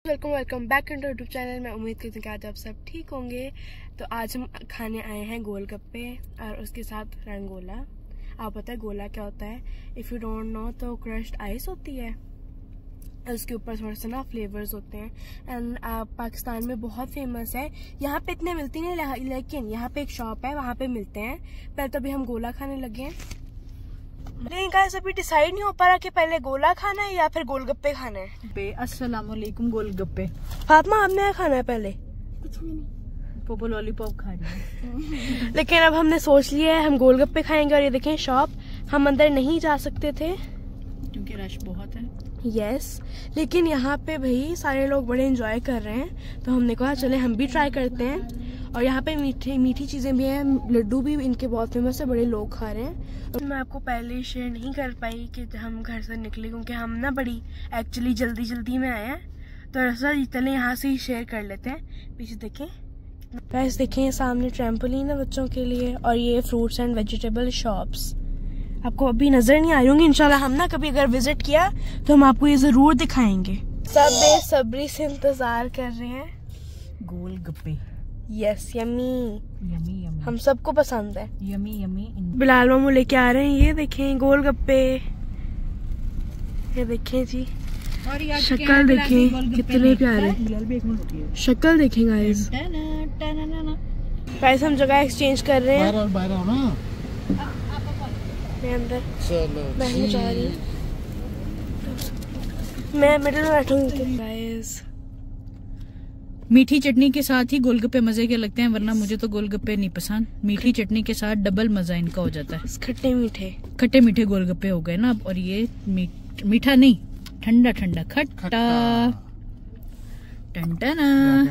Welcome back to YouTube channel. मैं उम्मीद करती हूँ कि आज आप सब ठीक होंगे। तो आज हम खाने आए हैं गोलगप्पे और उसके साथ रंगोला। आप पता है गोला क्या होता है? इफ़ यू डोंट नो तो क्रश्ड आइस होती है, उसके ऊपर थोड़े से ना फ्लेवर्स होते हैं एंड पाकिस्तान में बहुत फेमस है। यहाँ पे इतने मिलती नहीं, लेकिन यहाँ पे एक शॉप है, वहाँ पे मिलते हैं। पहले तो अभी हम गोला खाने लगे हैं, लेकिन गाइस अभी डिसाइड नहीं हो पा रहा कि पहले गोला खाना है या फिर गोलगप्पे खाना है। अस्सलाम वालेकुम। गोलगप्पे फातिमा, आपने क्या खाना है? पहले कुछ भी नहीं, पोपो लॉलीपॉप खा रही है। लेकिन अब हमने सोच लिया है हम गोलगप्पे खाएंगे। और ये देखें शॉप, हम अंदर नहीं जा सकते थे क्योंकि रश बहुत है। यस, लेकिन यहाँ पे भाई सारे लोग बड़े एंजॉय कर रहे हैं, तो हमने कहा चले हम भी ट्राई करते हैं। और यहाँ पे मीठी चीज़ें भी हैं, लड्डू भी इनके बहुत फेमस है, बड़े लोग खा रहे हैं। तो मैं आपको पहले शेयर नहीं कर पाई कि हम घर से निकले, क्योंकि हम ना बड़ी एक्चुअली जल्दी में आए हैं, तो ऐसा चले यहाँ से ही शेयर कर लेते हैं। पीछे देखें, वैसे देखें सामने ट्रैम्पोलिन है बच्चों के लिए, और ये फ्रूट्स एंड वेजिटेबल शॉप्स आपको अभी नजर नहीं आ रही होंगी। इंशाल्लाह हम ना कभी अगर विजिट किया तो हम आपको ये जरूर दिखाएंगे। सब बेसब्री से इंतजार कर रहे हैं golgappe. Yes, yummy yummy yummy, हम सबको पसंद है। Yummy yummy. बिलाल मामू लेके आ रहे हैं, ये देखें गोलगप्पे, ये देखें जी, शक्ल देखें कितने प्यारे, शक्ल देखें गाइस। गाइस हम जगह एक्सचेंज कर रहे हैं, मैं अंदर बैठने जा रही हूँ, मैं मिडिल में बैठूंगी। गाइस मीठी चटनी के साथ ही गोलगप्पे मजे के लगते हैं, वरना मुझे तो गोलगप्पे नहीं पसंद। मीठी चटनी के साथ डबल मजा इनका हो जाता है। खट्टे मीठे गोलगप्पे हो गए ना अब। और ये मीठा नहीं, ठंडा ठंडा खट्टा टंटना।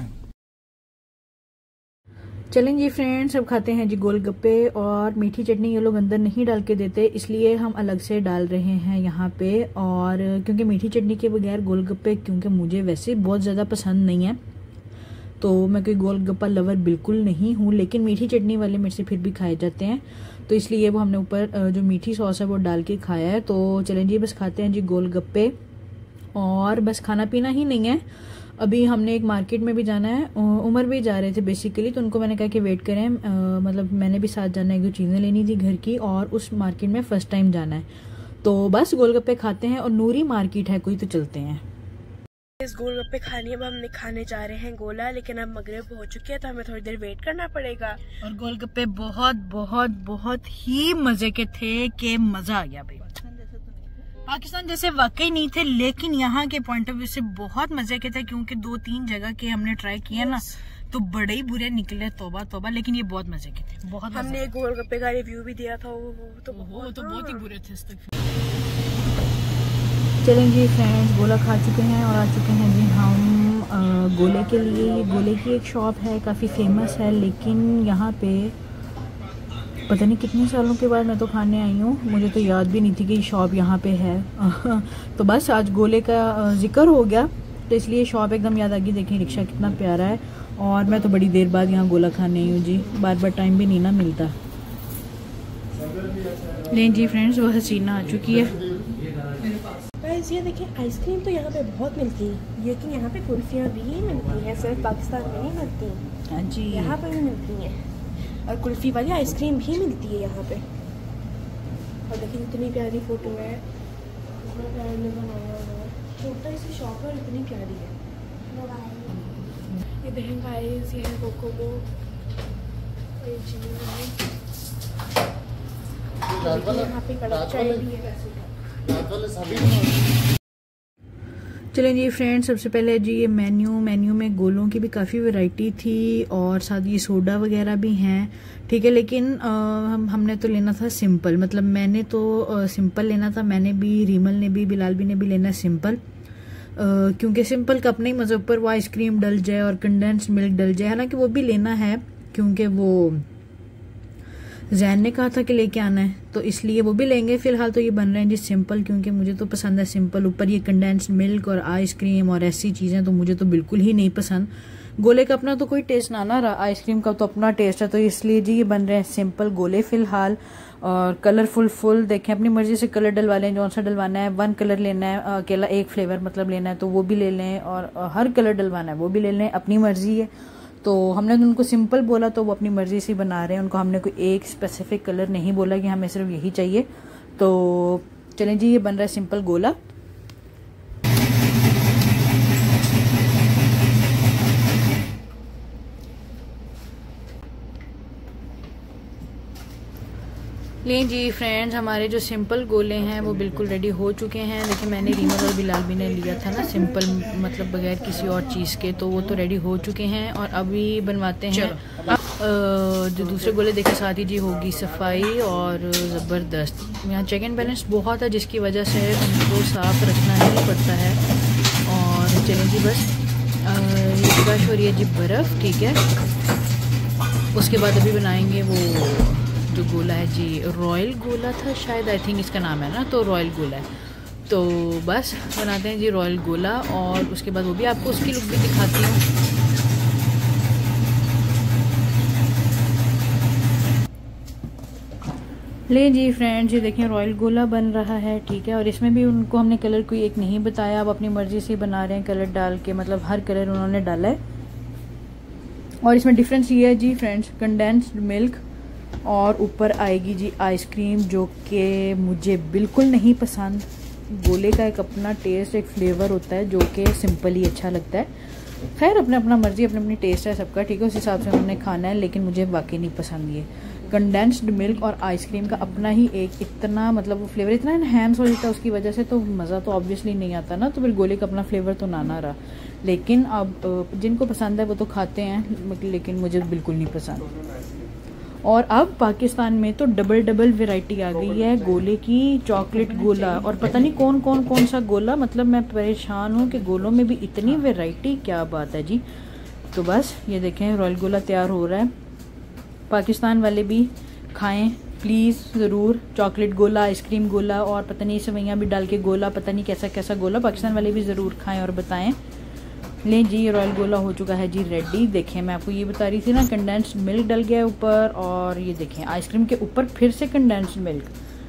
चलें जी फ्रेंड्स, अब खाते हैं जी गोलगप्पे। और मीठी चटनी ये लोग अंदर नहीं डाल के देते, इसलिए हम अलग से डाल रहे हैं यहाँ पे। और क्योंकि मीठी चटनी के बगैर गोलगप्पे, क्योंकि मुझे वैसे बहुत ज़्यादा पसंद नहीं है, तो मैं कोई गोलगप्पा लवर बिल्कुल नहीं हूँ, लेकिन मीठी चटनी वाले मेरे से फिर भी खाए जाते हैं, तो इसलिए वो हमने ऊपर जो मीठी सॉस है वो डाल के खाया है। तो चलें जी बस खाते हैं जी गोलगप्पे। और बस खाना पीना ही नहीं है, अभी हमने एक मार्केट में भी जाना है। उमर भी जा रहे थे बेसिकली, तो उनको मैंने कहा कि वेट करें, मतलब मैंने भी साथ जाना है, जो चीज़ें लेनी थी घर की, और उस मार्केट में फर्स्ट टाइम जाना है। तो बस गोलगप्पे खाते हैं, और नूरी मार्केट है कोई, तो चलते हैं। इस गोलगप्पे खाने अब हम खाने जा रहे हैं गोला, लेकिन अब मगरिब हो चुकी है तो हमें थोड़ी देर वेट करना पड़ेगा। और गोलगप्पे बहुत बहुत बहुत ही मजे के थे, कि मजा आ गया भाई। पाकिस्तान जैसे वाकई नहीं थे, लेकिन यहाँ के पॉइंट ऑफ व्यू से बहुत मजे के थे, क्योंकि 2-3 जगह के हमने ट्राई किए ना, तो बड़े ही बुरे निकले, तौबा तौबा। लेकिन ये बहुत मजे के थे, बहुत। हमने एक गोलगप्पे का रिव्यू भी दिया था, वो तो बहुत ही बुरे थे। चलें जी फ्रेंड्स, गोला खा चुके हैं और आ चुके हैं जी हम गोले के लिए। गोले की एक शॉप है, काफ़ी फेमस है, लेकिन यहाँ पे पता नहीं कितने सालों के बाद मैं तो खाने आई हूँ, मुझे तो याद भी नहीं थी कि शॉप यहाँ पे है। तो बस आज गोले का जिक्र हो गया, तो इसलिए शॉप एकदम याद आ गई। देखिए रिक्शा कितना प्यारा है, और मैं तो बड़ी देर बाद यहाँ गोला खाने आई हूँ जी, बार बार टाइम भी नहीं ना मिलता। नहीं जी फ्रेंड्स, वो हसीना आ चुकी है। ये देखिए आइसक्रीम तो यहाँ पे बहुत मिलती है, लेकिन यहाँ पे कुल्फियाँ भी मिलती हैं, सिर्फ पाकिस्तान में नहीं मिलती। हाँ जी, यहाँ पे भी मिलती हैं, और कुल्फी वाली आइसक्रीम भी मिलती है यहाँ पे। और देखिए इतनी प्यारी फोटो है, इतना प्यार में बनाया हुआ है, छोटा सी शॉप है और इतनी प्यारी है। ये देखें गाइस, ये है कोकोबो, यहाँ पे कड़क चाय भी है। चलें जी फ्रेंड्स, सबसे पहले जी ये मेन्यू में गोलों की भी काफ़ी वैरायटी थी, और साथ ये सोडा वगैरह भी हैं, ठीक है। लेकिन हमने तो लेना था सिंपल, मतलब मैंने तो सिंपल लेना था, मैंने भी, रीमल ने भी, बिलाल भी ने भी लेना सिंपल, क्योंकि सिंपल का अपने ही मज़े ऊपर वो आइसक्रीम डल जाए और कंडेंस्ड मिल्क डल जाए। हालांकि वो भी लेना है, क्योंकि वो जैन ने कहा था कि लेके आना है, तो इसलिए वो भी लेंगे। फिलहाल तो ये बन रहे हैं जी सिंपल, क्योंकि मुझे तो पसंद है सिंपल। ऊपर ये कंडेंस्ड मिल्क और आइसक्रीम और ऐसी चीज़ें तो मुझे तो बिल्कुल ही नहीं पसंद। गोले का अपना तो कोई टेस्ट ना रहा, आइसक्रीम का तो अपना टेस्ट है, तो इसलिए जी ये बन रहे हैं सिंपल गोले फिलहाल। और कलरफुल फुल देखें, अपनी मर्जी से कलर डलवा लें, जौन सा डलवाना है। 1 कलर लेना है अकेला, 1 फ्लेवर मतलब लेना है तो वो भी ले लें, और हर कलर डलवाना है वो भी ले लें, अपनी मर्जी है। तो हमने उनको सिंपल बोला तो वो अपनी मर्जी से बना रहे हैं, उनको हमने कोई एक स्पेसिफिक कलर नहीं बोला कि हमें सिर्फ यही चाहिए। तो चलें जी, ये बन रहा है सिंपल गोला। लें जी फ्रेंड्स, हमारे जो सिंपल गोले हैं वो बिल्कुल रेडी हो चुके हैं। देखिए मैंने रीमल और बिलाल भी ने लिया था ना सिंपल, मतलब बगैर किसी और चीज़ के, तो वो तो रेडी हो चुके हैं। और अभी बनवाते हैं जो दूसरे गोले। देखे साथ ही जी होगी सफाई और ज़बरदस्त। यहाँ चेक एंड बैलेंस बहुत है जिसकी वजह से उनको साफ रखना ही पड़ता है। और चलें जी, बस ये क्रश हो रही है जी बर्फ़, ठीक है। उसके बाद अभी बनाएंगे वो जो गोला है जी, रॉयल गोला था शायद, आई थिंक इसका नाम है ना, तो रॉयल गोला है। तो बस बनाते हैं जी रॉयल गोला, और उसके बाद वो भी आपको उसकी लुक भी दिखाती हूँ। ले जी फ्रेंड्स, ये देखिए रॉयल गोला बन रहा है, ठीक है। और इसमें भी उनको हमने कलर कोई एक नहीं बताया, आप अपनी मर्जी से बना रहे हैं कलर डाल के, मतलब हर कलर उन्होंने डाला है। और इसमें डिफरेंस ये है जी फ्रेंड्स, कंडेंस्ड मिल्क और ऊपर आएगी जी आइसक्रीम, जो कि मुझे बिल्कुल नहीं पसंद। गोले का एक अपना टेस्ट, एक फ्लेवर होता है जो कि सिंपल ही अच्छा लगता है। खैर अपना अपना मर्जी, अपनी अपनी टेस्ट है सबका, ठीक है, उस हिसाब से उन्होंने खाना है, लेकिन मुझे वाकई नहीं पसंद। ये कंडेंस्ड मिल्क और आइसक्रीम का अपना ही एक इतना, मतलब वो फ्लेवर इतना इन्हेंस हो जाता है उसकी वजह से, तो मज़ा तो ऑब्वियसली नहीं आता ना। तो फिर गोले का अपना फ्लेवर तो ना रहा। लेकिन अब जिनको पसंद है वो तो खाते हैं, लेकिन मुझे बिल्कुल नहीं पसंद। और अब पाकिस्तान में तो डबल वैरायटी आ गई है गोले की, चॉकलेट गोला और पता नहीं कौन सा गोला। मतलब मैं परेशान हूँ कि गोलों में भी इतनी वैरायटी, क्या बात है जी। तो बस ये देखें रॉयल गोला तैयार हो रहा है। पाकिस्तान वाले भी खाएं प्लीज़ ज़रूर, चॉकलेट गोला, आइसक्रीम गोला और पता नहीं सेवइयाँ भी डाल के गोला, पता नहीं कैसा कैसा गोला, पाकिस्तान वाले भी ज़रूर खाएं और बताएं। लें जी, रॉयल गोला हो चुका है जी रेडी। देखें मैं आपको ये बता रही थी ना, कंडेंस्ड मिल्क डल गया ऊपर, और ये देखें आइसक्रीम के ऊपर फिर से कंडेंस्ड मिल्क।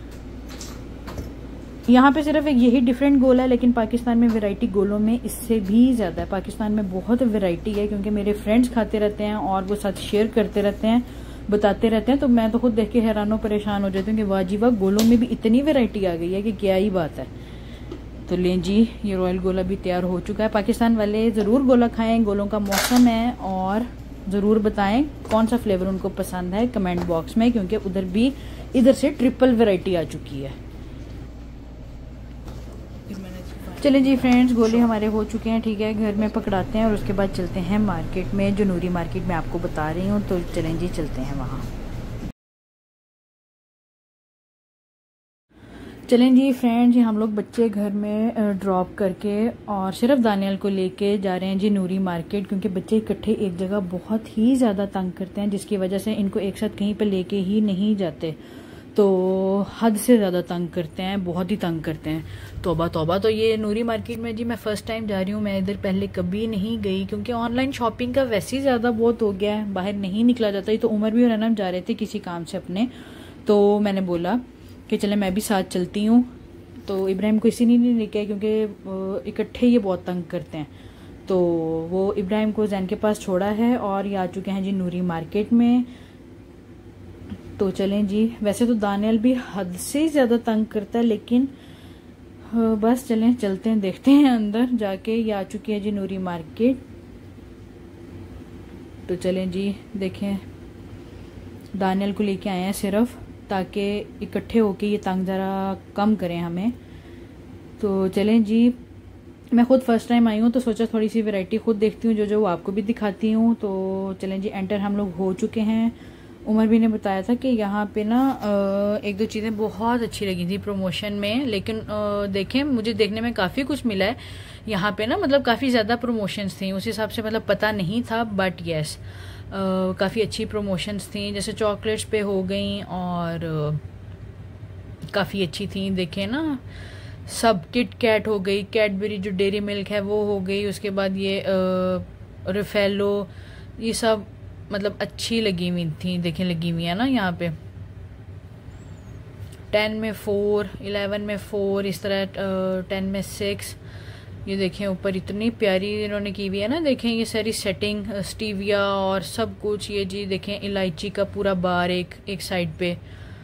यहाँ पे सिर्फ एक यही डिफरेंट गोला है, लेकिन पाकिस्तान में वैरायटी गोलों में इससे भी ज़्यादा है। पाकिस्तान में बहुत वैरायटी है, क्योंकि मेरे फ्रेंड्स खाते रहते हैं और वो साथ शेयर करते रहते हैं, बताते रहते हैं। तो मैं तो खुद देख के हैरान परेशान हो जाती हूँ कि वाह जी वाह, गोलों में भी इतनी वैरायटी आ गई है कि क्या ही बात है। तो लें जी, ये रॉयल गोला भी तैयार हो चुका है। पाकिस्तान वाले ज़रूर गोला खाएं, गोलों का मौसम है, और ज़रूर बताएं कौन सा फ्लेवर उनको पसंद है कमेंट बॉक्स में, क्योंकि इधर से ट्रिपल वैरायटी आ चुकी है। चलें जी फ्रेंड्स, गोले हमारे हो चुके हैं, ठीक है, घर में पकड़ाते हैं और उसके बाद चलते हैं मार्केट में, जो नूरी मार्केट में आपको बता रही हूँ। तो चलें जी, चलते हैं वहाँ। चलें जी फ्रेंड्स, हम लोग बच्चे घर में ड्रॉप करके और सिर्फ दानियल को लेके जा रहे हैं जी नूरी मार्केट, क्योंकि बच्चे इकट्ठे एक जगह बहुत ही ज़्यादा तंग करते हैं, जिसकी वजह से इनको एक साथ कहीं पे लेके ही नहीं जाते। तो हद से ज़्यादा तंग करते हैं, बहुत ही तंग करते हैं। तौबा तौबा। तो ये नूरी मार्केट में जी मैं फ़र्स्ट टाइम जा रही हूँ, मैं इधर पहले कभी नहीं गई, क्योंकि ऑनलाइन शॉपिंग का वैसे ही ज़्यादा बहुत हो गया है, बाहर नहीं निकला जाता। ये तो उमर भी और अनम जा रहे थे किसी काम से अपने, तो मैंने बोला कि चले मैं भी साथ चलती हूँ। तो इब्राहिम को इसी नहीं लेके आए, क्योंकि इकट्ठे ये बहुत तंग करते हैं। तो वो इब्राहिम को जैन के पास छोड़ा है और ये आ चुके हैं जी नूरी मार्केट में। तो चलें जी, वैसे तो दानियल भी हद से ज़्यादा तंग करता है, लेकिन बस चलते हैं, देखते हैं अंदर जाके। ये आ चुकी है जी नूरी मार्केट। तो चलें जी, देखें दानियल को लेके आए हैं सिर्फ ताकि इकट्ठे होके ये तंग ज़रा कम करें हमें। तो चलें जी, मैं खुद फर्स्ट टाइम आई हूँ तो सोचा थोड़ी सी वैरायटी खुद देखती हूँ, जो वो आपको भी दिखाती हूँ। तो चलें जी, एंटर हम लोग हो चुके हैं। उमर भी ने बताया था कि यहाँ पे ना एक दो चीज़ें बहुत अच्छी लगी थी प्रमोशन में, लेकिन देखें मुझे देखने में काफ़ी कुछ मिला है यहाँ पे ना, मतलब काफ़ी ज़्यादा प्रमोशंस थी, उस हिसाब से मतलब पता नहीं था, बट येस काफ़ी अच्छी प्रमोशंस थी। जैसे चॉकलेट्स पे हो गई और काफ़ी अच्छी थी। देखें ना, सब किट कैट हो गई, कैडबरी जो डेयरी मिल्क है वो हो गई, उसके बाद ये रिफेलो, ये सब मतलब अच्छी लगी हुई थी। देखें लगी हुई है ना यहाँ पे। 10 में 4, 11 में 4, इस तरह 10 में 6। ये देखें ऊपर इतनी प्यारी इन्होंने की हुई है ना, देखें ये सारी सेटिंग स्टीविया और सब कुछ। ये जी देखें इलायची का पूरा बार एक साइड पे।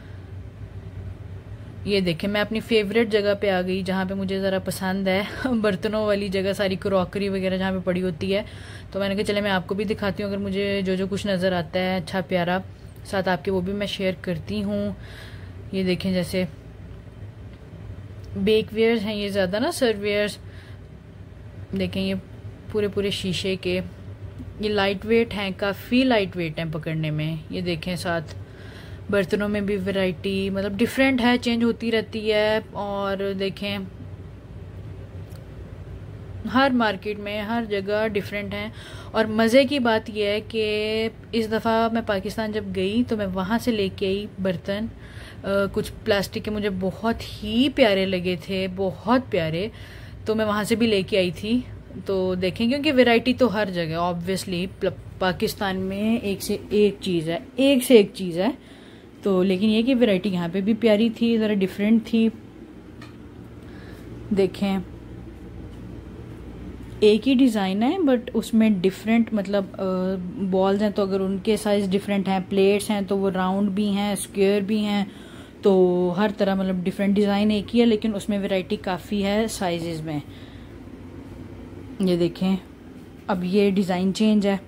ये देखें मैं अपनी फेवरेट जगह पे आ गई जहाँ पे मुझे ज़रा पसंद है बर्तनों वाली जगह, सारी क्रॉकरी वगैरह जहाँ पे पड़ी होती है। तो मैंने कहा चले मैं आपको भी दिखाती हूँ, अगर मुझे जो जो कुछ नज़र आता है अच्छा प्यारा साथ आपके वो भी मैं शेयर करती हूँ। ये देखें जैसे बेकवेयर्स हैं ये ज़्यादा ना, सर्वेयर्स देखें ये पूरे शीशे के, ये लाइट वेट हैं, काफ़ी लाइट वेट हैं पकड़ने में। ये देखें साथ बर्तनों में भी वैरायटी मतलब डिफरेंट है, चेंज होती रहती है। और देखें हर मार्केट में हर जगह डिफरेंट हैं। और मज़े की बात यह है कि इस दफ़ा मैं पाकिस्तान जब गई तो मैं वहाँ से लेके आई बर्तन, कुछ प्लास्टिक के मुझे बहुत ही प्यारे लगे थे, बहुत प्यारे, तो मैं वहाँ से भी लेके आई थी। तो देखें क्योंकि वैरायटी तो हर जगह ऑब्वियसली पाकिस्तान में एक से एक चीज़ है, एक से एक चीज़ है। तो लेकिन ये कि वैरायटी यहाँ पे भी प्यारी थी, ज़रा डिफरेंट थी। देखें एक ही डिज़ाइन है बट उसमें डिफरेंट मतलब बॉल्स हैं, तो अगर उनके साइज़ डिफरेंट हैं, प्लेट्स हैं तो वो राउंड भी हैं, स्क्वायर भी हैं, तो हर तरह मतलब डिफरेंट डिज़ाइन एक ही है लेकिन उसमें वैरायटी काफ़ी है साइजेस में। ये देखें अब ये डिज़ाइन चेंज है,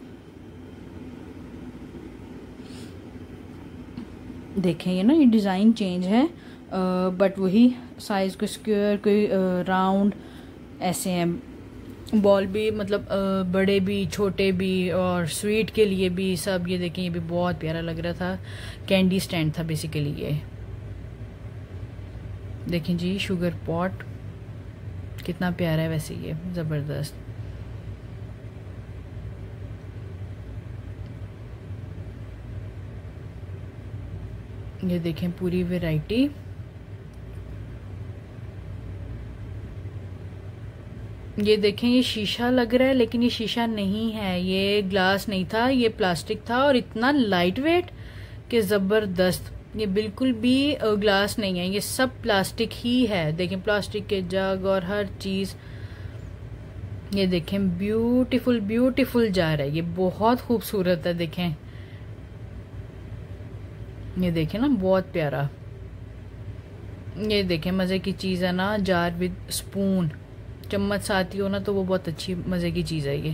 देखें ये ना ये डिज़ाइन चेंज है बट वही साइज़ कोई स्क्वायर कोई राउंड ऐसे हैं। बॉल भी मतलब बड़े भी छोटे भी और स्वीट के लिए भी सब। ये देखें ये भी बहुत प्यारा लग रहा था, कैंडी स्टैंड था बेसिकली ये। देखें जी शुगर पॉट कितना प्यारा है वैसे, ये ज़बरदस्त। ये देखें पूरी वैरायटी। ये देखें ये शीशा लग रहा है लेकिन ये शीशा नहीं है, ये ग्लास नहीं था, ये प्लास्टिक था और इतना लाइट वेट कि ज़बरदस्त। ये बिल्कुल भी ग्लास नहीं है, ये सब प्लास्टिक ही है। देखें प्लास्टिक के जग और हर चीज़। ये देखें ब्यूटीफुल ब्यूटीफुल जार है, ये बहुत खूबसूरत है। देखें ये देखें ना बहुत प्यारा। ये देखें मज़े की चीज़ है ना, जार विद स्पून, चम्मच साथ ही हो ना तो वो बहुत अच्छी मज़े की चीज़ है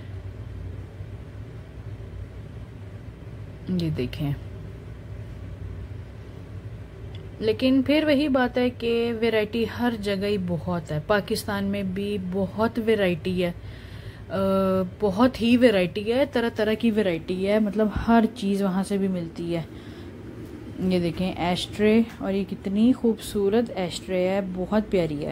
ये देखें। लेकिन फिर वही बात है कि वैरायटी हर जगह ही बहुत है, पाकिस्तान में भी बहुत वैरायटी है, बहुत ही वैरायटी है, तरह तरह की वैरायटी है, मतलब हर चीज़ वहाँ से भी मिलती है। ये देखें एस्ट्रे, और ये कितनी खूबसूरत एस्ट्रे है, बहुत प्यारी है।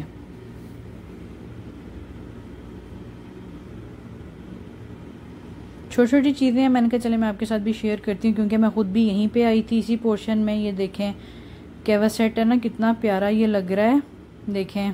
छोटी छोटी चीज़ें हैं, मैंने कहा चले मैं आपके साथ भी शेयर करती हूँ क्योंकि मैं खुद भी यहीं पे आई थी इसी पोर्शन में। ये देखें कैवा सेट है ना, कितना प्यारा ये लग रहा है। देखें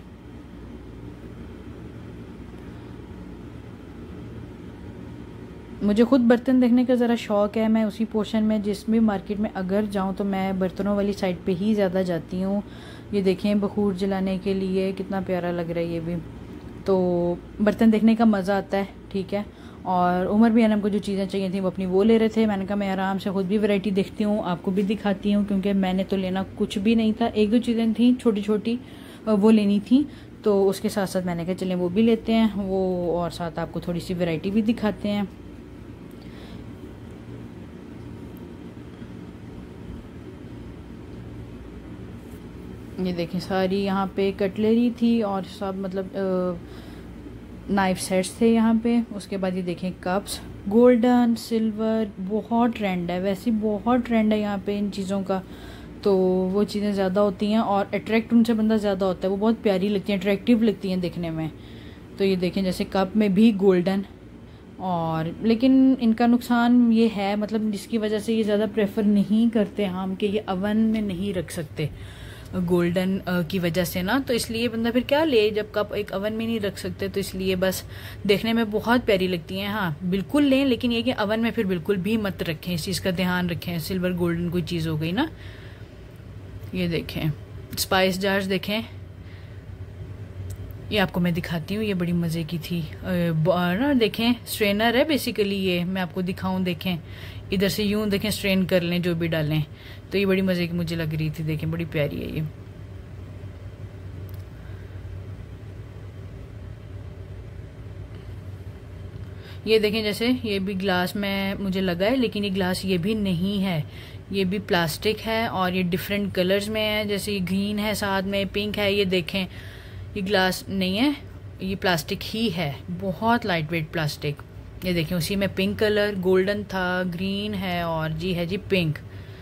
मुझे खुद बर्तन देखने का ज़रा शौक़ है, मैं उसी पोर्शन में जिस भी मार्केट में अगर जाऊँ तो मैं बर्तनों वाली साइड पे ही ज़्यादा जाती हूँ। ये देखें बखूर जलाने के लिए कितना प्यारा लग रहा है ये भी, तो बर्तन देखने का मज़ा आता है। ठीक है, और उमर भी हमको जो चीज़ें चाहिए थी वो अपनी वो ले रहे थे। मैंने कहा मैं आराम से खुद भी वैरायटी देखती हूँ, आपको भी दिखाती हूँ, क्योंकि मैंने तो लेना कुछ भी नहीं था, एक दो चीज़ें थी छोटी छोटी वो लेनी थी, तो उसके साथ साथ मैंने कहा चलें वो भी लेते हैं वो, और साथ आपको थोड़ी सी वैरायटी भी दिखाते हैं। ये देखें सारी यहाँ पे कटलरी थी और सब मतलब नाइफ सेट्स थे यहाँ पे। उसके बाद ये देखें कप्स, गोल्डन सिल्वर, बहुत ट्रेंड है, वैसे बहुत ट्रेंड है यहाँ पे इन चीज़ों का, तो वो चीज़ें ज़्यादा होती हैं और अट्रैक्ट उनसे बंदा ज़्यादा होता है, वो बहुत प्यारी लगती हैं, अट्रैक्टिव लगती हैं देखने में। तो ये देखें जैसे कप में भी गोल्डन, और लेकिन इनका नुकसान ये है मतलब जिसकी वजह से ये ज़्यादा प्रेफर नहीं करते हम कि ये अवन में नहीं रख सकते गोल्डन की वजह से ना, तो इसलिए बंदा फिर क्या ले जब कप एक अवन में नहीं रख सकते, तो इसलिए बस देखने में बहुत प्यारी लगती हैं। हाँ बिल्कुल लें, लेकिन ये कि अवन में फिर बिल्कुल भी मत रखें, इस चीज़ का ध्यान रखें, सिल्वर गोल्डन कोई चीज़ हो गई ना। ये देखें स्पाइस जार्स देखें, ये आपको मैं दिखाती हूँ, ये बड़ी मज़े की थी ना। देखें स्ट्रेनर है बेसिकली, ये मैं आपको दिखाऊं। देखें इधर से यूं देखें स्ट्रेन कर लें जो भी डालें, तो ये बड़ी मज़े की मुझे लग रही थी। देखें बड़ी प्यारी है ये। ये देखें जैसे ये भी ग्लास में मुझे लगा है, लेकिन ये ग्लास ये भी नहीं है, ये भी प्लास्टिक है और ये डिफरेंट कलर्स में है। जैसे ये ग्रीन है, साथ में पिंक है। ये देखें ये ग्लास नहीं है, ये प्लास्टिक ही है, बहुत लाइट वेट प्लास्टिक। ये देखें उसी में पिंक कलर, गोल्डन था, ग्रीन है और जी है जी पिंक।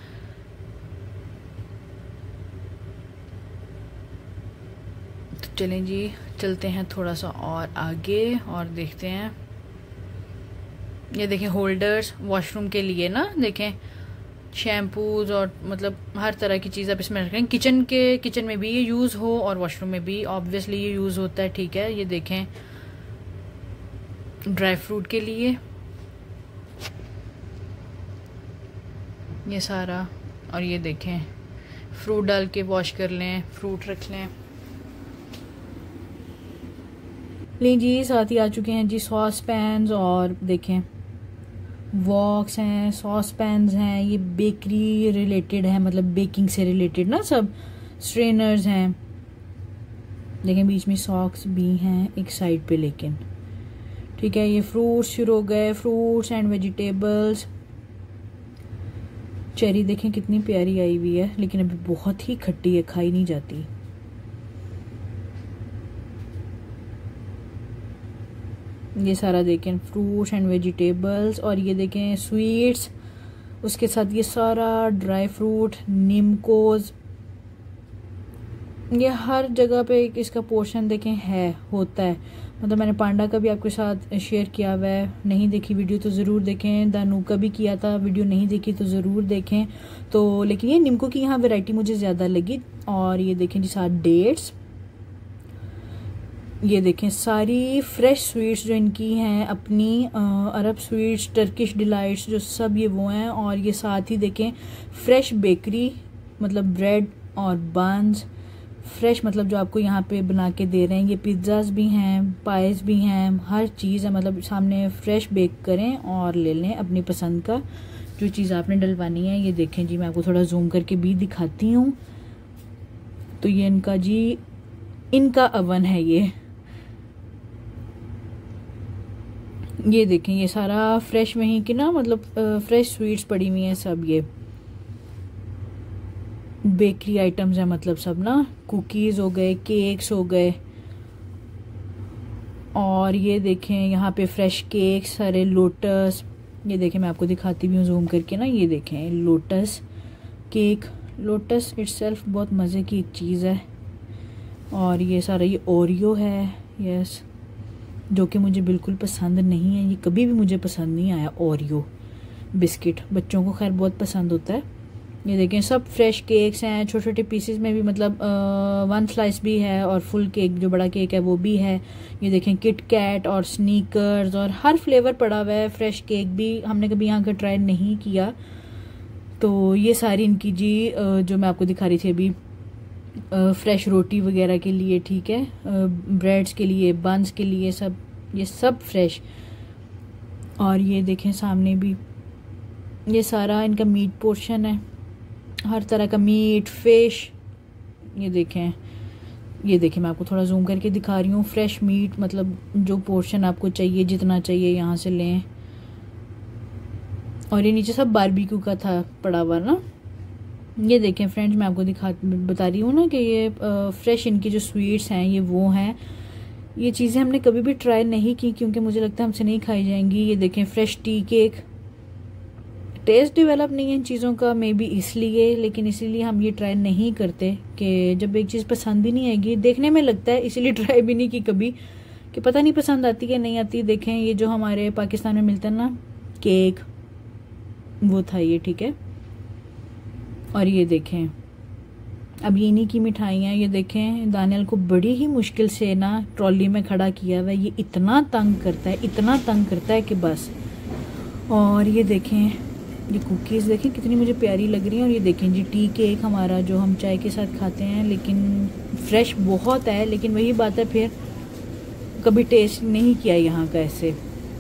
तो चलें जी चलते हैं थोड़ा सा और आगे और देखते हैं। ये देखें होल्डर्स वॉशरूम के लिए ना, देखें शैम्पूज और मतलब हर तरह की चीज़ आप इसमें रखें। किचन में भी ये यूज़ हो और वॉशरूम में भी ऑब्वियसली ये यूज़ होता है, ठीक है। ये देखें ड्राई फ्रूट के लिए ये सारा, और ये देखें फ्रूट डाल के वॉश कर लें, फ्रूट रख लें। जी साथ ही आ चुके हैं जी सॉस पैन्स, और देखें वॉक्स हैं, सॉस पैन्स हैं, ये बेकरी रिलेटेड है, मतलब बेकिंग से रिलेटेड ना सब। स्ट्रेनर्स हैं, देखें बीच में सॉक्स भी हैं एक साइड पे, लेकिन ठीक है। ये फ्रूट्स शुरू हो गए, फ्रूट्स एंड वेजिटेबल्स। चेरी देखें कितनी प्यारी आई हुई है, लेकिन अभी बहुत ही खट्टी है, खाई नहीं जाती। ये सारा देखें फ्रूट्स एंड वेजिटेबल्स, और ये देखें स्वीट्स, उसके साथ ये सारा ड्राई फ्रूट, निमकोज। ये हर जगह पे इसका पोर्शन देखें है, होता है। मतलब मैंने पांडा का भी आपके साथ शेयर किया हुआ है, नहीं देखी वीडियो तो ज़रूर देखें। दानू का भी किया था, वीडियो नहीं देखी तो ज़रूर देखें। तो लेकिन ये निमको की यहाँ वैरायटी मुझे ज़्यादा लगी। और ये देखें जी साथ डेट्स, ये देखें सारी फ्रेश स्वीट्स जो इनकी हैं अपनी, अरब स्वीट्स, टर्किश डिलाइट्स जो सब ये वो हैं। और ये साथ ही देखें फ्रेश बेकरी, मतलब ब्रेड और बन्स फ्रेश, मतलब जो आपको यहाँ पे बना के दे रहे हैं। ये पिज़्ज़ाज भी हैं, पाइज भी हैं, हर चीज़ है, मतलब सामने फ्रेश बेक करें और ले लें अपनी पसंद का जो चीज़ आपने डलवानी है। ये देखें जी मैं आपको थोड़ा जूम करके भी दिखाती हूँ। तो ये इनका जी इनका अवन है ये देखें ये सारा फ्रेश वहीं की ना, मतलब फ्रेश स्वीट्स पड़ी हुई हैं सब। ये बेकरी आइटम्स हैं, मतलब सब ना, कुकीज़ हो गए, केक्स हो गए। और ये देखें यहाँ पे फ्रेश केक्स सारे, लोटस। ये देखें मैं आपको दिखाती भी हूँ जूम करके ना। ये देखें लोटस केक, लोटस इटसेल्फ बहुत मज़े की एक चीज़ है। और ये सारा ये ओरियो है, यस, जो कि मुझे बिल्कुल पसंद नहीं है। ये कभी भी मुझे पसंद नहीं आया ओरियो बिस्किट, बच्चों को खैर बहुत पसंद होता है। ये देखें सब फ्रेश केक्स हैं, छोटे छोटे पीसेस में भी, मतलब 1 स्लाइस भी है और फुल केक जो बड़ा केक है वो भी है। ये देखें किट कैट और स्नीकर्स और हर फ्लेवर पड़ा हुआ है। फ्रेश केक भी हमने कभी यहाँ का ट्राई नहीं किया। तो ये सारी इनकी जी जो मैं आपको दिखा रही थी अभी, फ्रेश रोटी वगैरह के लिए, ठीक है, ब्रेड्स के लिए, बन्स के लिए, सब ये सब फ्रेश। और ये देखें सामने भी ये सारा इनका मीट पोर्शन है, हर तरह का मीट, फिश। ये देखें मैं आपको थोड़ा जूम करके दिखा रही हूँ। फ्रेश मीट, मतलब जो पोर्शन आपको चाहिए, जितना चाहिए यहाँ से लें। और ये नीचे सब बारबेक्यू का था पड़ा हुआ ना। ये देखें फ्रेंड्स मैं आपको बता रही हूँ ना कि ये फ्रेश इनकी जो स्वीट्स हैं ये वो हैं। ये चीज़ें हमने कभी भी ट्राई नहीं की क्योंकि मुझे लगता है हमसे नहीं खाई जाएंगी। ये देखें fresh tea cake, taste develop नहीं है इन चीज़ों का, मे बी इसलिए, लेकिन इसीलिए हम ये ट्राई नहीं करते कि जब एक चीज़ पसंद ही नहीं आएगी, देखने में लगता है, इसीलिए ट्राई भी नहीं की कभी कि पता नहीं पसंद आती है नहीं आती। देखें ये जो हमारे पाकिस्तान में मिलता है ना केक, वो था ये, ठीक है। और ये देखें अब ये इन्हीं की मिठाइयाँ। ये देखें दानियल को बड़ी ही मुश्किल से ना ट्रॉली में खड़ा किया हुआ है, ये इतना तंग करता है, इतना तंग करता है कि बस। और ये देखें ये कुकीज़ देखें कितनी मुझे प्यारी लग रही हैं। और ये देखें जी टी केक हमारा जो हम चाय के साथ खाते हैं, लेकिन फ्रेश बहुत है, लेकिन वही बात है फिर कभी टेस्ट नहीं किया यहाँ का ऐसे।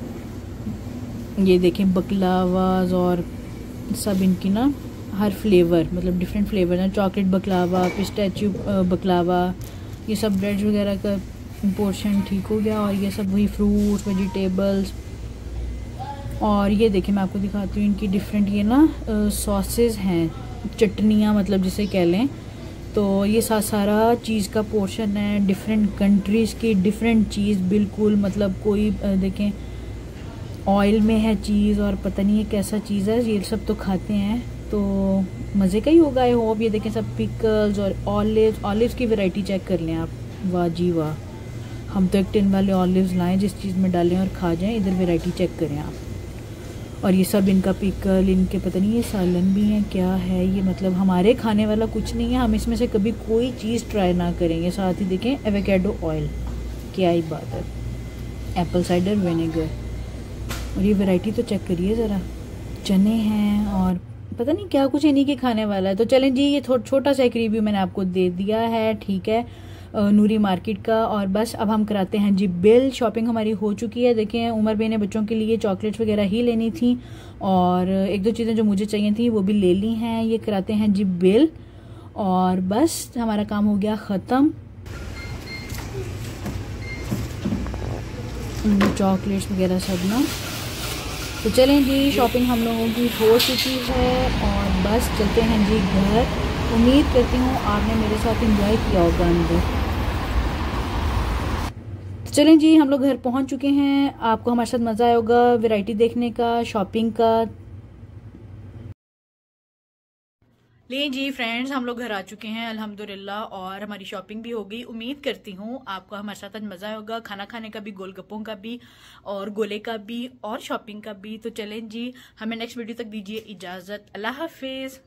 ये देखें बकलावाज और सब इनकी ना हर फ्लेवर, मतलब डिफरेंट फ्लेवर हैं। चॉकलेट बकलावा, पिस्ताचियो बकलावा, ये सब ब्रेड वगैरह का पोर्शन ठीक हो गया। और ये सब वही फ्रूट्स, वेजिटेबल्स। और ये देखिए मैं आपको दिखाती हूँ इनकी डिफरेंट ये ना सॉसेस हैं, चटनियाँ मतलब जिसे कह लें। तो ये सारा चीज़ का पोर्शन है, डिफरेंट कंट्रीज़ की डिफरेंट चीज़ बिल्कुल, मतलब कोई देखें ऑयल में है चीज़ और पता नहीं है कैसा चीज़ है। ये सब तो खाते हैं तो मज़े का ही होगा आई होप। ये देखें सब पिकल्स और ऑलिव्स की वैरायटी चेक कर लें आप। वाह जी वाह, हम तो एक टिन वाले ऑलिव्स लाएं जिस चीज़ में डालें और खा जाएं। इधर वैरायटी चेक करें आप। और ये सब इनका पिकल, इनके पता नहीं ये सालन भी है क्या है ये, मतलब हमारे खाने वाला कुछ नहीं है। हम इसमें से कभी कोई चीज़ ट्राई ना करेंगे। साथ ही देखें एवोकाडो ऑयल, क्या ही बात है, एप्पल साइडर विनेगर। और ये वैरायटी तो चेक करिए ज़रा, चने हैं और पता नहीं क्या कुछ इन्हीं के खाने वाला है। तो चलें जी, ये छोटा सा एक रिव्यू मैंने आपको दे दिया है, ठीक है, नूरी मार्केट का। और बस अब हम कराते हैं जी बिल। शॉपिंग हमारी हो चुकी है। देखें उमर भाई ने बच्चों के लिए चॉकलेट्स वगैरह ही लेनी थी और एक दो चीज़ें जो मुझे चाहिए थी वो भी ले ली हैं। ये कराते हैं जी बिल और बस हमारा काम हो गया ख़त्म। चॉकलेट्स वगैरह सब ना, तो चलें जी शॉपिंग हम लोगों की हो चुकी है और बस चलते हैं जी घर। उम्मीद करती हूँ आपने मेरे साथ एंजॉय किया होगा अंदर। तो चलें जी हम लोग घर पहुँच चुके हैं। आपको हमारे साथ मज़ा आया होगा वैरायटी देखने का, शॉपिंग का। ले जी फ्रेंड्स, हम लोग घर आ चुके हैं अल्हम्दुलिल्लाह और हमारी शॉपिंग भी हो गई। उम्मीद करती हूँ आपको हमारे साथ आज मज़ा आया होगा, खाना खाने का भी, गोलगप्पों का भी और गोले का भी और शॉपिंग का भी। तो चलें जी, हमें नेक्स्ट वीडियो तक दीजिए इजाज़त। अल्लाह हाफिज़।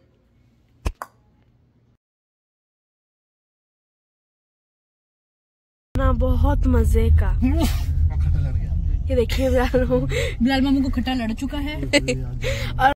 ना बहुत मजे का। ये देखिए बिलाल मामू को खट्टा लड़ चुका है। और